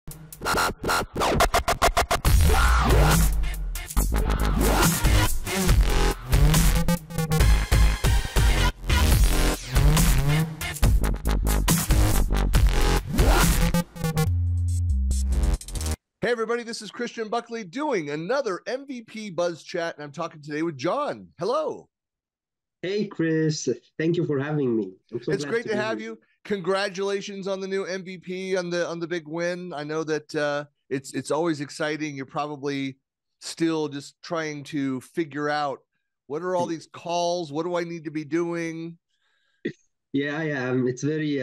Hey, everybody, this is Christian Buckley doing another MVP Buzz Chat, and I'm talking today with John. Hello. Hey, Chris. Thank you for having me. I'm so It's glad great to to be have here. you. Congratulations on the new MVP, on the big win. I know that it's always exciting. You're probably still just trying to figure out what are all these calls? What do I need to be doing? Yeah, yeah. It's very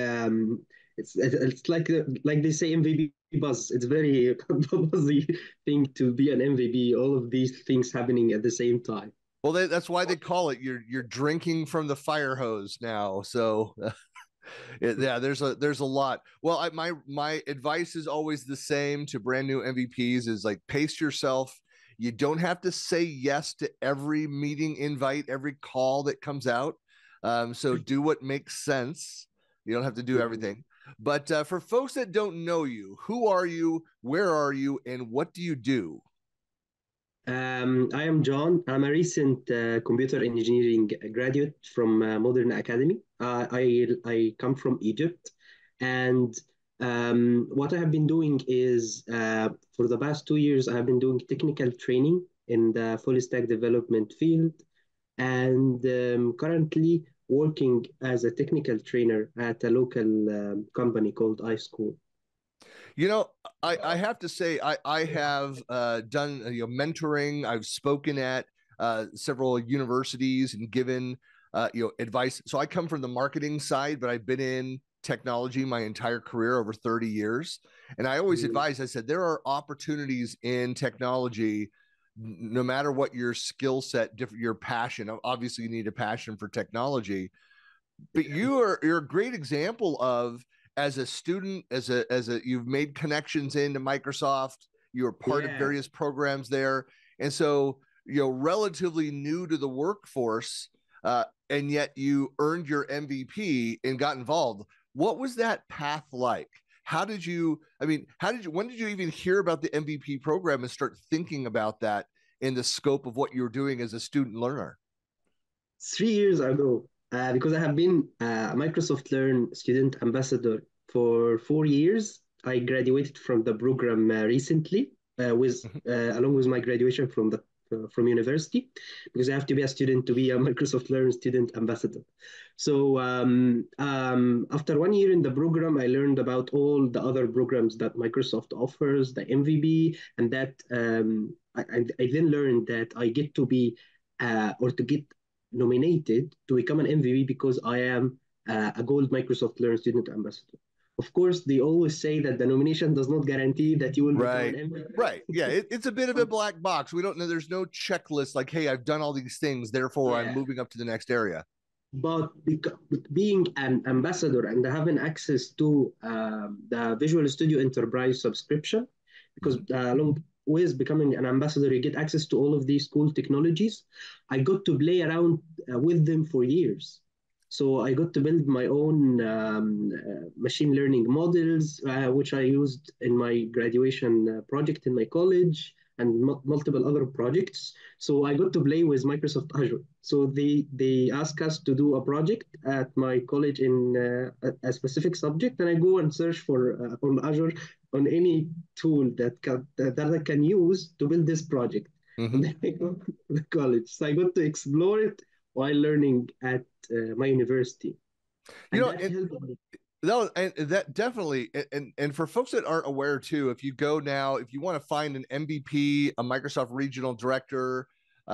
it's like they say MVP buzz. It's very buzzy thing to be an MVP. All of these things happening at the same time. Well, that's why they call it you're drinking from the fire hose now. So yeah, there's a lot. Well, my advice is always the same to brand new MVPs is like pace yourself. You don't have to say yes to every meeting invite, every call that comes out. So do what makes sense. You don't have to do everything. But for folks that don't know you, who are you? Where are you? And what do you do? I am John. I'm a recent computer engineering graduate from Modern Academy. I come from Egypt, and what I have been doing is for the past 2 years I have been doing technical training in the full stack development field, and currently working as a technical trainer at a local company called iSchool. You know, I have to say I have done mentoring. I've spoken at several universities and given advice. So I come from the marketing side, but I've been in technology my entire career, over 30 years. And I always Mm. advise, I said, there are opportunities in technology, no matter what your skill set, your passion. Obviously, you need a passion for technology, but you're a great example of, as a student, as a you've made connections into Microsoft. You're part of Yeah. various programs there, and so relatively new to the workforce, and yet you earned your MVP and got involved. What was that path like? How did you, when did you even hear about the MVP program and start thinking about that in the scope of what you were doing as a student learner? 3 years ago, because I have been a Microsoft Learn student ambassador for 4 years. I graduated from the program recently, with along with my graduation from university, because I have to be a student to be a Microsoft Learn student ambassador. So after 1 year in the program, I learned about all the other programs that Microsoft offers, the MVP, and that I then learned that I get to be or to get nominated to become an MVP because I am a gold Microsoft Learn student ambassador. Of course, they always say that the nomination does not guarantee that you will become an MVP. Right. Yeah. It's a bit of a black box. We don't know. There's no checklist like, hey, I've done all these things, therefore I'm Yeah. moving up to the next area. But being an ambassador and having access to the Visual Studio Enterprise subscription, because along with becoming an ambassador, you get access to all of these cool technologies. I got to play around with them for years. So I got to build my own machine learning models, which I used in my graduation project in my college and multiple other projects. So I got to play with Microsoft Azure. So they ask us to do a project at my college in a specific subject, and I go and search for on Azure on any tool that I can use to build this project. Mm-hmm. And then I go to the college. So I got to explore it while learning at my university. And that helped me. No, and that definitely, and for folks that aren't aware too, if you go now, if you want to find an MVP, a Microsoft regional director,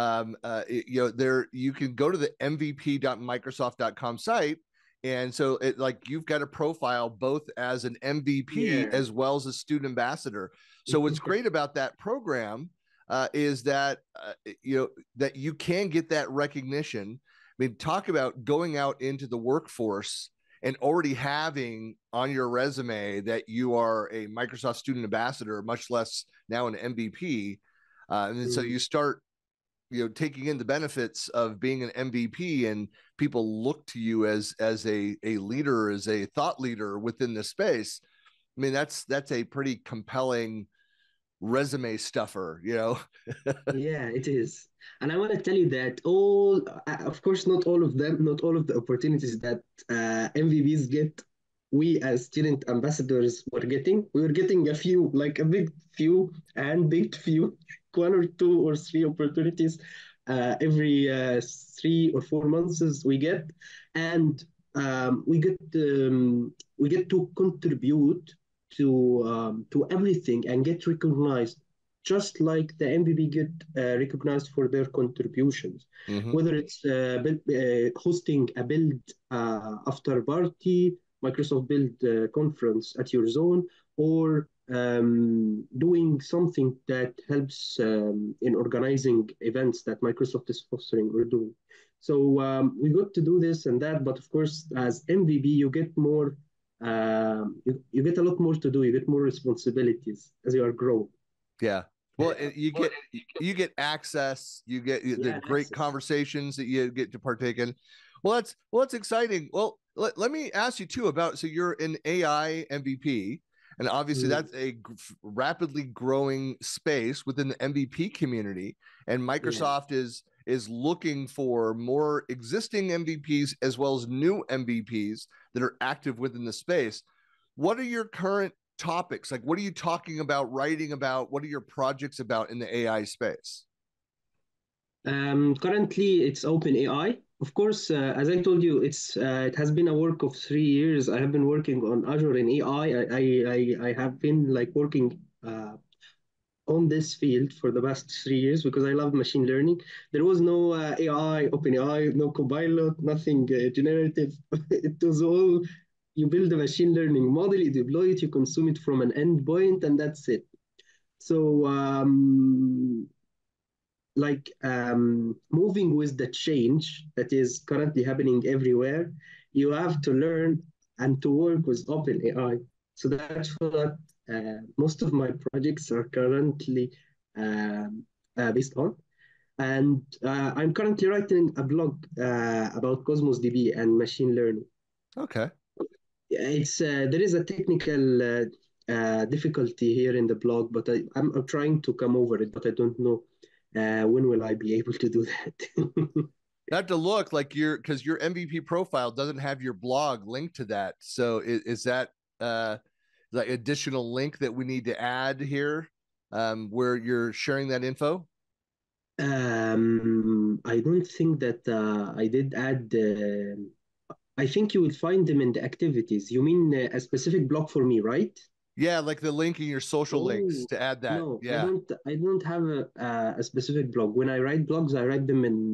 there you can go to the mvp.microsoft.com site, and so it like you've got a profile both as an MVP as well as a student ambassador. So what's great about that program is that that you can get that recognition. I mean, talk about going out into the workforce and already having on your resume that you are a Microsoft student ambassador, much less now an MVP. And then so you start, taking in the benefits of being an MVP, and people look to you as a leader, as a thought leader within this space. I mean, that's a pretty compelling resume stuffer, you know? Yeah, it is. And I want to tell you that all, of course, not all of them, not all of the opportunities that MVPs get, we as student ambassadors were getting. We were getting a few, like a big few and big few, one or two or three opportunities every 3 or 4 months we get, and we get to contribute to everything and get recognized just like the MVP get recognized for their contributions, Mm-hmm. whether it's hosting a build after party, Microsoft Build conference at your zone, or doing something that helps in organizing events that Microsoft is fostering or doing. So we got to do this and that, but of course, as MVP, you get more. You get a lot more to do. You get more responsibilities as you are growing. Yeah. Well, you get access, you get the Yeah, great access. conversations that you get to partake in. Well, that's exciting. Well, let me ask you too about, so you're an AI MVP, and obviously that's a rapidly growing space within the MVP community, and Yeah. Microsoft is looking for more existing MVPs as well as new MVPs that are active within the space. What are your current topics? Like, what are you talking about, writing about? What are your projects about in the AI space? Currently, it's open AI. Of course, as I told you, it has been a work of 3 years. I have been working on Azure and AI. I have been like working on this field for the past 3 years because I love machine learning. There was no AI, open AI, no Copilot, nothing generative. It was all you build a machine learning model, you deploy it, you consume it from an endpoint, and that's it. So moving with the change that is currently happening everywhere, you have to learn and to work with open AI. So that's what most of my projects are currently based on. And I'm currently writing a blog about Cosmos DB and machine learning. Okay. It's there is a technical difficulty here in the blog, but I'm trying to come over it, but I don't know when will I be able to do that. I have to look like because your MVP profile doesn't have your blog linked to that. So is that like additional link that we need to add here, where you're sharing that info? I don't think that I did add. I think you will find them in the activities. You mean a specific blog for me, right? Yeah, like the link in your social links Oh, to add that. no, I Yeah. don't. I don't have a specific blog. When I write blogs, I write them in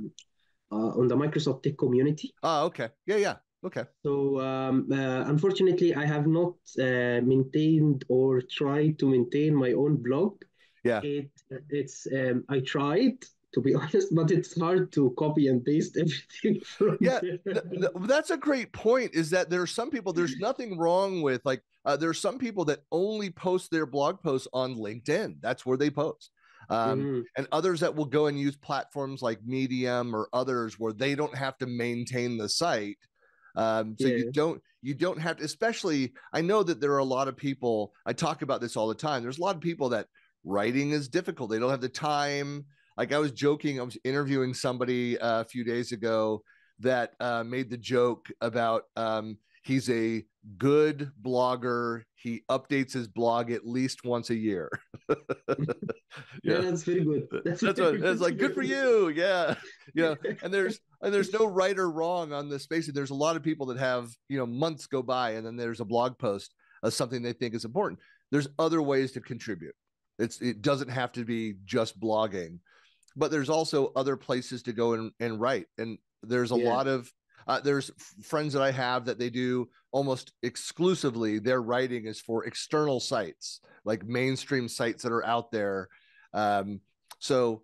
on the Microsoft Tech community. Oh, okay. Yeah, yeah. Okay. So unfortunately, I have not maintained or tried to maintain my own blog. Yeah. It's I tried to be honest, but it's hard to copy and paste everything from Yeah, there. that's a great point. Is that there are some people, there's nothing wrong with like, there are some people that only post their blog posts on LinkedIn. That's where they post. Mhm. And others that will go and use platforms like Medium or others where they don't have to maintain the site. So Yeah. you don't have to, especially, I know that there are a lot of people, I talk about this all the time. There's a lot of people that writing is difficult. They don't have the time. Like I was joking, I was interviewing somebody a few days ago that made the joke about he's a good blogger. He updates his blog at least once a year. Yeah, Yeah, that's very good. That's that's what very it's like. Good for you. Yeah, yeah. good. And there's no right or wrong on this space. There's a lot of people that have months go by and then there's a blog post of something they think is important. There's other ways to contribute. It doesn't have to be just blogging, but there's also other places to go and write. And there's a Yeah. lot of there's friends that I have that they do almost exclusively their writing is for external sites, like mainstream sites that are out there. So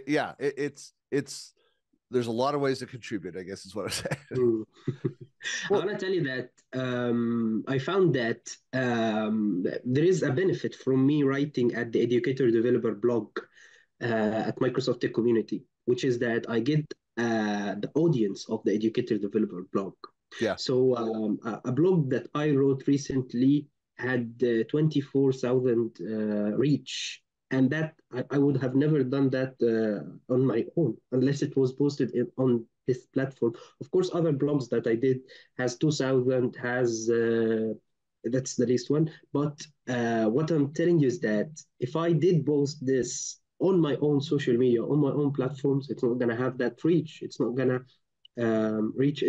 it's there's a lot of ways to contribute, I guess is what I'm saying. Mm. I Well, want to tell you that I found that there is a benefit from me writing at the Educator Developer blog at Microsoft Tech Community, which is that I get the audience of the Educator Developer blog. yeah. So a blog that I wrote recently had 24,000 reach. And that I would have never done that on my own unless it was posted on this platform. Of course, other blogs that I did has 2,000, has that's the least one. But what I'm telling you is that if I did post this on my own social media, on my own platforms, it's not gonna have that reach. It's not gonna reach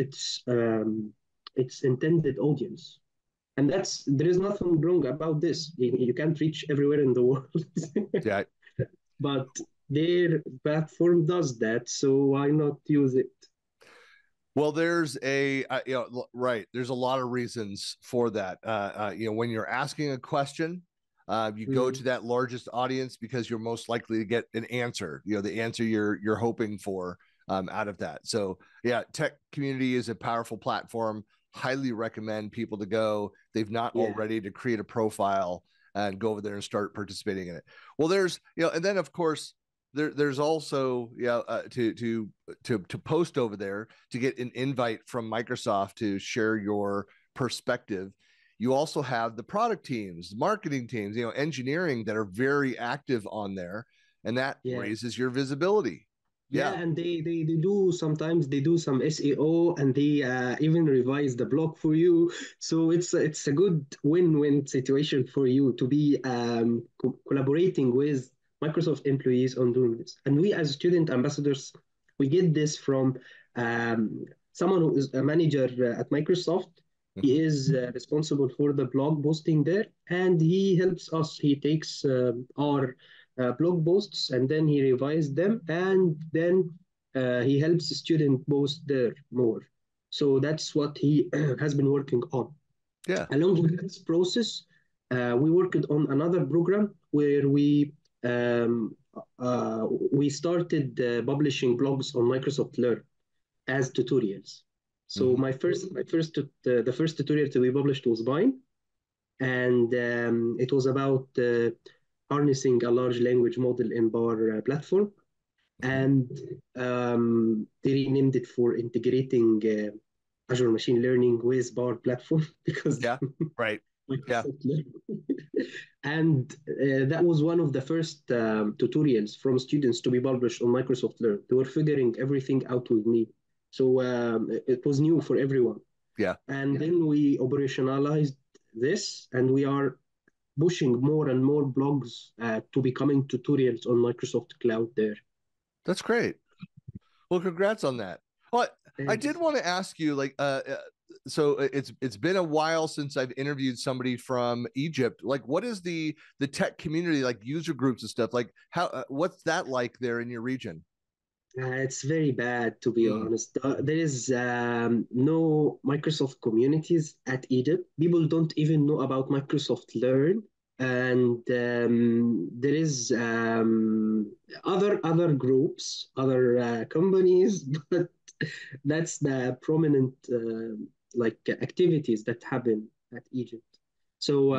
its intended audience. And there is nothing wrong about this. You can't reach everywhere in the world. Yeah. But their platform does that, so why not use it? Well, there's right. There's a lot of reasons for that. When you're asking a question, you go to that largest audience because you're most likely to get an answer. The answer you're hoping for out of that. So yeah, tech community is a powerful platform. Highly recommend people to go. They've not already to create a profile and go over there and start participating in it. Well, there's and then of course there's also to post over there to get an invite from Microsoft to share your perspective. You also have the product teams, marketing teams, engineering that are very active on there, and that raises your visibility. Yeah, and they do sometimes they do some SEO, and they even revise the blog for you. So it's a good win-win situation for you to be collaborating with Microsoft employees on doing this. And we as student ambassadors, we get this from someone who is a manager at Microsoft. He is responsible for the blog posting there, and he helps us. He takes our blog posts and then he revises them, and then he helps the student post there more. So that's what he has been working on. Yeah. Along with this process, we worked on another program where we started publishing blogs on Microsoft Learn as tutorials. So the first tutorial to be published was mine, and it was about harnessing a large language model in Bar platform, and they renamed it for integrating Azure Machine Learning with Bar platform because right. And that was one of the first tutorials from students to be published on Microsoft Learn. They were figuring everything out with me. So it was new for everyone. Yeah. And then we operationalized this, and we are pushing more and more blogs to becoming tutorials on Microsoft Cloud there. That's great. Well, congrats on that. Well, I did want to ask you, so it's been a while since I've interviewed somebody from Egypt. Like, what is the tech community, like user groups and stuff? Like, how what's that like there in your region? It's very bad, to be honest. There is no Microsoft communities at Egypt. People don't even know about Microsoft Learn, and there is other groups, other companies, but that's the prominent activities that happen at Egypt. So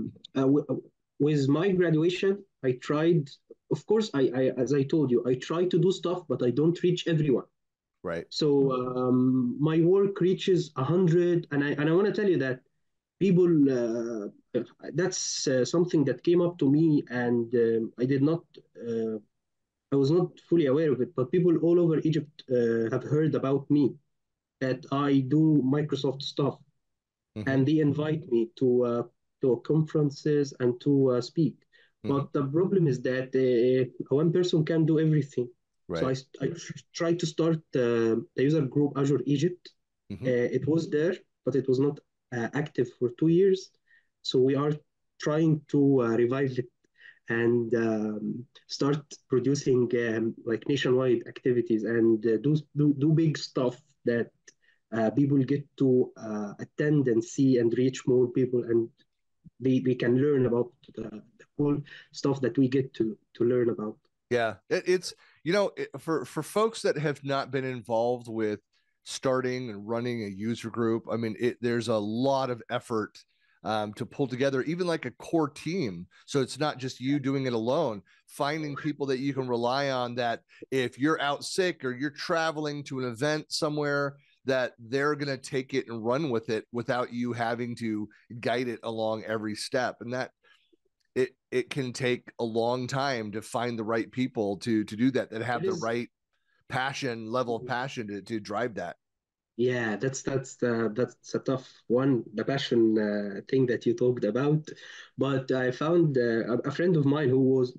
with my graduation, I tried. Of course, as I told you, I try to do stuff, but I don't reach everyone. Right. So my work reaches 100, and I want to tell you that people. That's something that came up to me, and I did not. I was not fully aware of it, but people all over Egypt have heard about me, that I do Microsoft stuff, and they invite me to conferences and to speak. But the problem is that one person can do everything. Right. So I tried to start the user group Azure Egypt. It was there, but it was not active for 2 years. So we are trying to revive it and start producing like nationwide activities and do big stuff that people get to attend and see and reach more people, and they can learn about the cool stuff that we get to learn about. Yeah, it's for folks that have not been involved with starting and running a user group, I mean, there's a lot of effort to pull together, even like a core team. So it's not just you doing it alone, finding people that you can rely on, that if you're out sick or you're traveling to an event somewhere, that they're going to take it and run with it without you having to guide it along every step. And that it can take a long time to find the right people to do that have the right level of passion to drive that. Yeah, that's a tough one, the passion thing that you talked about. But I found a friend of mine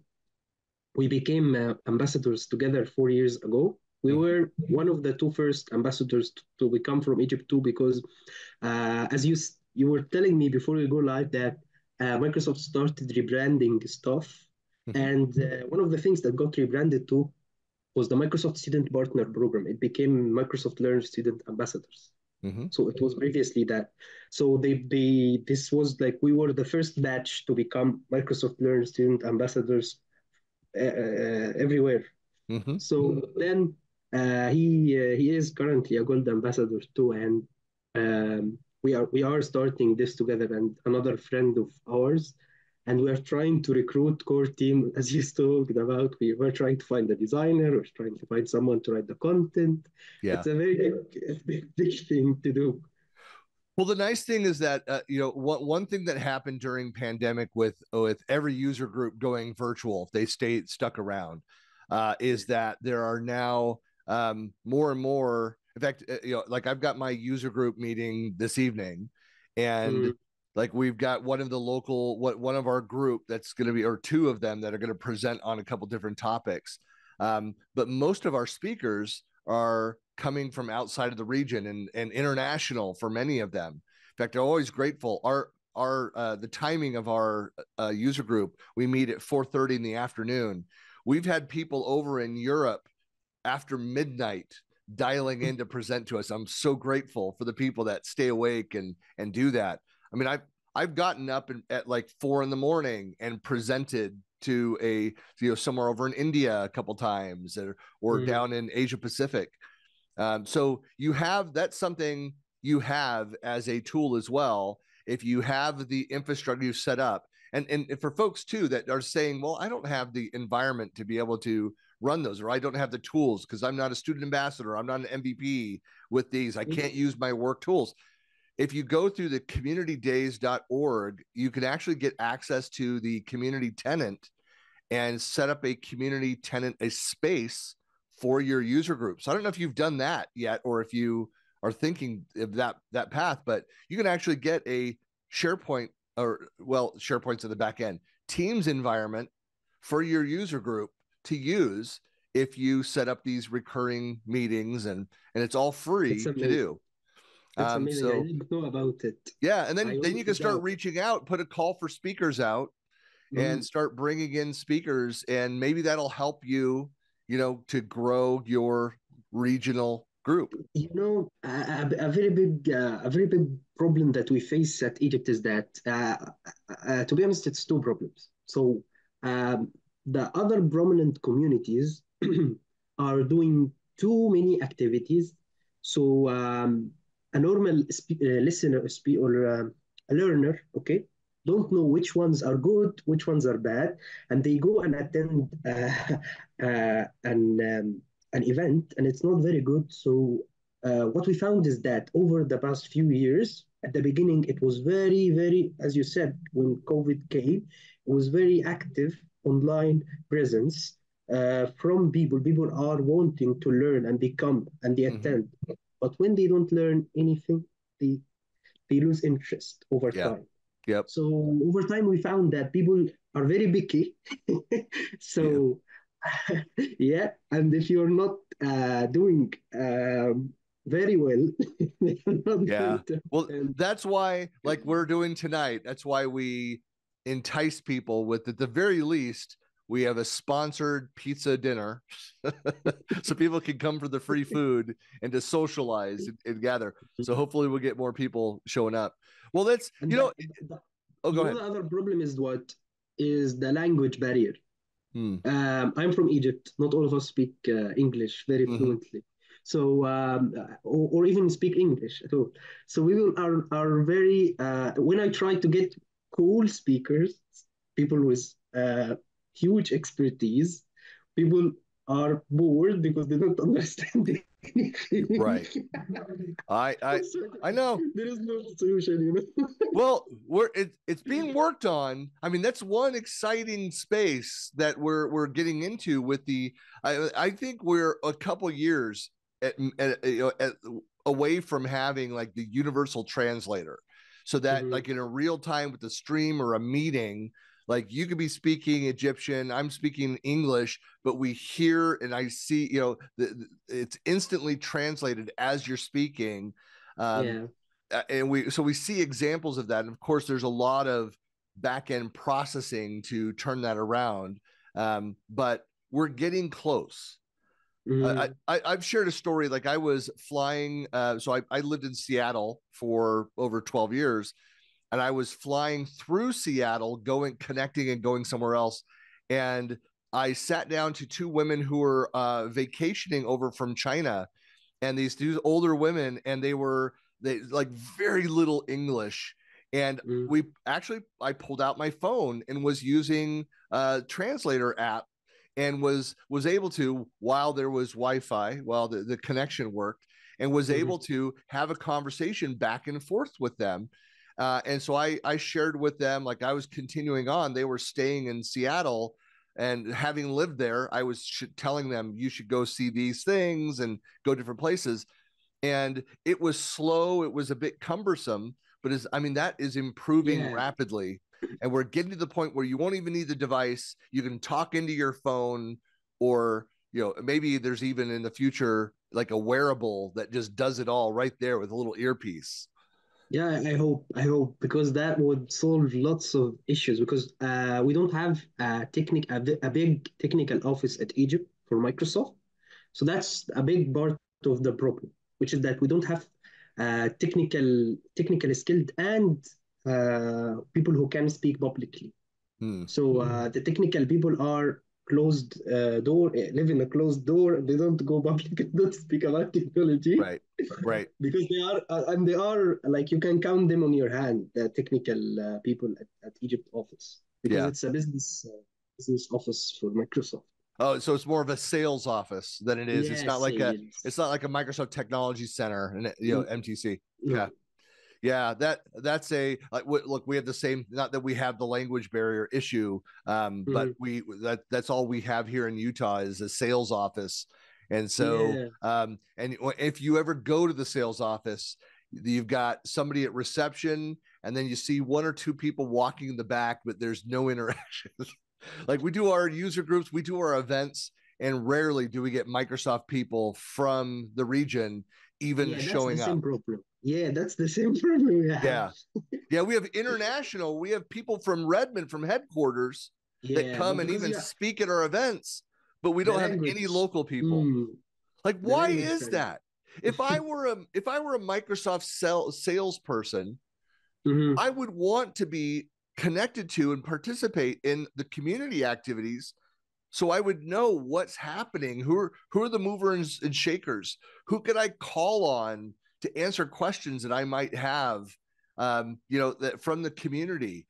we became ambassadors together 4 years ago. We were one of the two first ambassadors to become from Egypt too, because as you were telling me before we go live that Microsoft started rebranding stuff, and one of the things that got rebranded too was the Microsoft Student Partner Program. It became Microsoft Learn Student Ambassadors. So it was previously that. So this was like we were the first batch to become Microsoft Learn Student Ambassadors everywhere. So then he is currently a gold ambassador too, and we are starting this together, and another friend of ours, and we are trying to recruit core team as you talked about. We were trying to find a designer, we're trying to find someone to write the content. Yeah, it's a very big thing to do. Well, the nice thing is that one thing that happened during pandemic with every user group going virtual, if they stayed stuck around, is that there are now more and more. In fact, like I've got my user group meeting this evening, and like we've got one of our group that's going to be, or two of them that are going to present on a couple different topics. But most of our speakers are coming from outside of the region and international for many of them. In fact, I'm always grateful. The timing of our user group, we meet at 4:30 in the afternoon. We've had people over in Europe after midnight dialing in to present to us. I'm so grateful for the people that stay awake and do that. I mean, I've gotten up at like 4 a.m. and presented to somewhere over in India a couple times, or down in Asia Pacific. So that's something you have as a tool as well. If you have the infrastructure you set up, and for folks too that are saying, well, I don't have the environment to be able to run those, or I don't have the tools because I'm not a student ambassador, I'm not an MVP with these, I can't use my work tools. If you go through the communitydays.org, you can actually get access to the community tenant and set up a community tenant, a space for your user groups. I don't know if you've done that yet, or if you are thinking of that path, but you can actually get a SharePoint, SharePoint's in the back end, Teams environment for your user group to use if you set up these recurring meetings, and it's all free to do. That's amazing. I didn't know about it. Yeah, and then you can start reaching out, put a call for speakers out, and start bringing in speakers, and maybe that'll help you, to grow your regional group. A very big problem that we face at Egypt is that, to be honest, it's two problems. So the other prominent communities are doing too many activities. So a normal listener or a learner, okay, don't know which ones are good, which ones are bad, and they go and attend an event, and it's not very good. So what we found is that over the past few years, at the beginning, it was very, very, as you said, when COVID came, it was very active online presence from people. People are wanting to learn and become, and they attend. But when they don't learn anything, they lose interest over time. Yep. So over time, we found that people are very picky. So yeah, and if you're not doing very well, well, that's why, like we're doing tonight, that's why we entice people with, at the very least, we have a sponsored pizza dinner so people can come for the free food and to socialize and gather. So hopefully we'll get more people showing up. Well, that's, go ahead. The other problem is the language barrier. I'm from Egypt. Not all of us speak English very fluently. So, or even speak English at all. So we are very, when I try to get cool speakers, people with huge expertise, people are bored because they don't understand anything. Right. I So I know. there is no solution. Well, it's being worked on. I mean, that's one exciting space that we're getting into with the. I think we're a couple years away from having like the universal translator, so that Mhm. like in a real time with the stream or a meeting, like you could be speaking Egyptian, I'm speaking English, but we hear and I see, it's instantly translated as you're speaking. Um, Yeah. and we see examples of that, and of course there's a lot of back end processing to turn that around, but we're getting close. Mhm. I've shared a story. Like I was flying, so I lived in Seattle for over 12 years, and I was flying through Seattle, going connecting and going somewhere else, and I sat down to two women who were vacationing over from China, and these two older women, and they like very little English. And Mhm. we actually, I pulled out my phone and was using a translator app, and was able to, while there was Wi-Fi, while the connection worked, and was Mhm. able to have a conversation back and forth with them. And so I shared with them, like I was continuing on. They were staying in Seattle, and having lived there, I was telling them you should go see these things and go different places. And it was slow, it was a bit cumbersome, but I mean, that is improving Yeah. rapidly. And we're getting to the point where you won't even need the device. You can talk into your phone, or maybe there's even in the future like a wearable that just does it all right there with a little earpiece. Yeah, I hope, because that would solve lots of issues. Because we don't have a big technical office at Egypt for Microsoft, so that's a big part of the problem, which is that we don't have technical skilled and people who can speak publicly. Hmm. So the technical people are closed door, live in a closed door. They don't go public, don't speak about technology, Right, right. because they are and they are like, you can count them on your hand, the technical people at Egypt office, because Yeah. it's a business office for Microsoft. Oh, so it's more of a sales office than it is. It's not Yes, like a sales. it's not like a Microsoft Technology Center and MTC. Yeah. No. Yeah, that's a like look, we have the same, not that we have the language barrier issue, but Mhm. that's all we have here in Utah is a sales office. And so Yeah. and if you ever go to the sales office, you've got somebody at reception, and then you see one or two people walking in the back, but there's no interaction. Like we do our user groups, we do our events, and rarely do we get Microsoft people from the region even Yeah, that's the showing up. same problem. Yeah, that's the same problem we have. Yeah. Yeah, we have international. We have people from Redmond, from headquarters, that Yeah, come but and because even yeah, speak at our events, but we the don't have any language, local people. mm, Like, the why language is barrier. that? If I were a Microsoft salesperson, Mhm. I would want to be connected to and participate in the community activities, so I would know what's happening. Who are the movers and shakers? Who could I call on to answer questions that I might have? That from the community.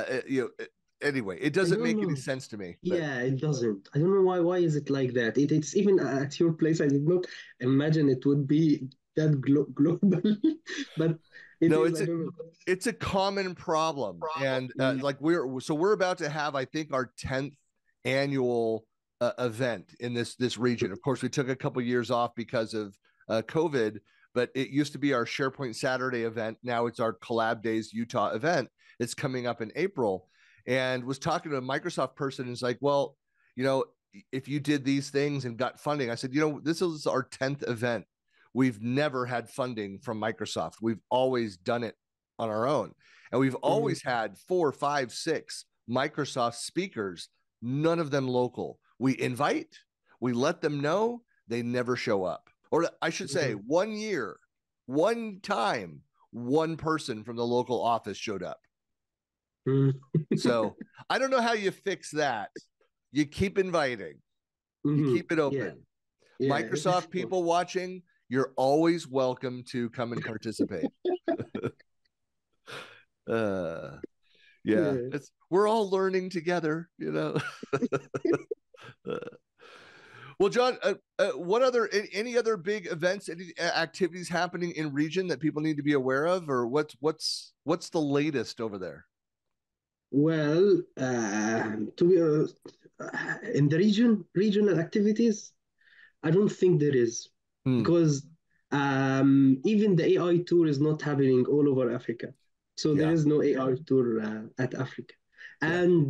Anyway, it I doesn't don't make any know. sense to me. But Yeah, it doesn't. I don't know why. Why is it like that? It's even at your place. I did not imagine it would be that global, but it no, is. it's I a don't know. it's a common problem, and Mm. like we're about to have, I think, our 10th annual event in this region. Of course, we took a couple years off because of COVID, but it used to be our SharePoint Saturday event. Now it's our Collab Days Utah event. It's coming up in April, and was talking to a Microsoft person, and it's like, well, you know, if you did these things and got funding, I said, this is our 10th event. We've never had funding from Microsoft. We've always done it on our own. And we've Mhm. always had 4, 5, 6 Microsoft speakers, none of them local. We invite, we let them know, they never show up. Or I should say, Mhm. one year, one time, one person from the local office showed up. Mhm. So I don't know how you fix that. You keep inviting, you Mhm. keep it Yeah, open. yeah. Microsoft people watching, you're always welcome to come and participate. Uh, yeah, Yeah. we're all learning together. Well, John, what other any other big events, any activities happening in region that people need to be aware of, or what's the latest over there? Well, to be in the regional activities, I don't think there is, because even the AI tour is not happening all over Africa. So there is no AI tour at Africa. And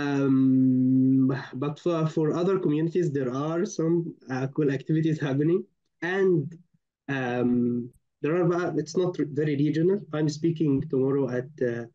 but for other communities, there are some cool activities happening, and there are. It's not very regional. I'm speaking tomorrow at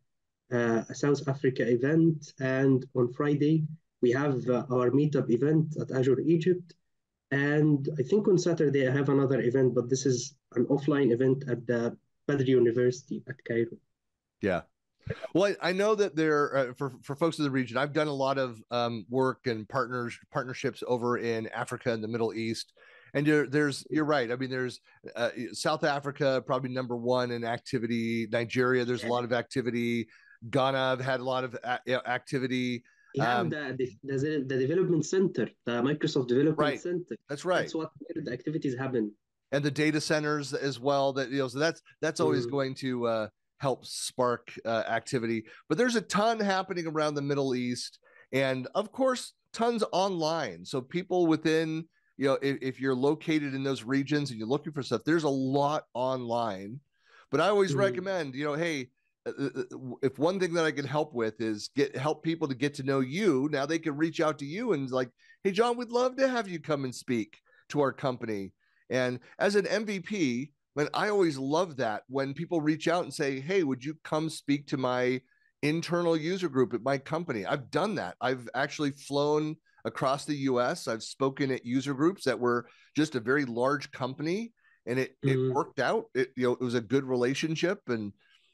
a South Africa event, and on Friday we have our meetup event at Azure Egypt, and I think on Saturday I have another event, but this is an offline event at the Badr University at Cairo. Yeah. Well, I know that there for folks in the region, I've done a lot of work and partnerships over in Africa and the Middle East. And you're right. I mean, there's South Africa, probably number one in activity. Nigeria, there's a lot of activity. Ghana, I've had a lot of activity. You have the development center, the Microsoft Development Center. That's right. That's where the activities happen. And the data centers as well. That so that's always going to help spark activity. But there's a ton happening around the Middle East, and of course, tons online. So people within, if you're located in those regions and you're looking for stuff, there's a lot online. But I always recommend, hey, if one thing that I can help with is help people to get to know you. Now they can reach out to you and like, hey, John, we'd love to have you come and speak to our company. And as an MVP, I always love that when people reach out and say, hey, would you come speak to my internal user group at my company? I've done that. I've actually flown across the US. I've spoken at user groups that were just a very large company, and it worked out. It was a good relationship. And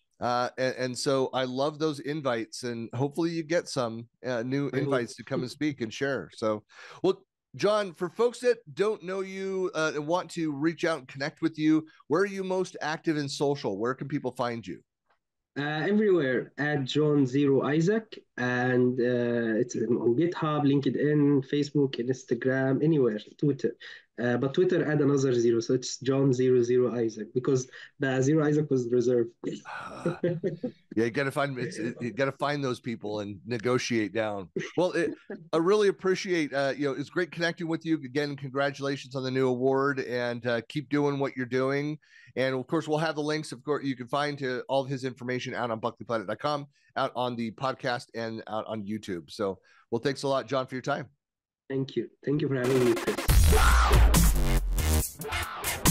so I love those invites, and hopefully you get some new invites to come and speak and share. So, well, John, for folks that don't know you and want to reach out and connect with you, where are you most active in social? Where can people find you? Everywhere at John Zero Isaac, and it's on GitHub, LinkedIn, Facebook, Instagram, anywhere, Twitter. But Twitter add another zero, so it's John 00 Isaac, because the Zero Isaac was reserved. Yeah, you got to find those people and negotiate down. Well, I really appreciate it's great connecting with you again. Congratulations on the new award, and keep doing what you're doing. And of course, we'll have the links. Of course, you can find to all of his information out on buckleyplanet.com, out on the podcast, and out on YouTube. So, well, thanks a lot, John, for your time. Thank you for having me, Chris.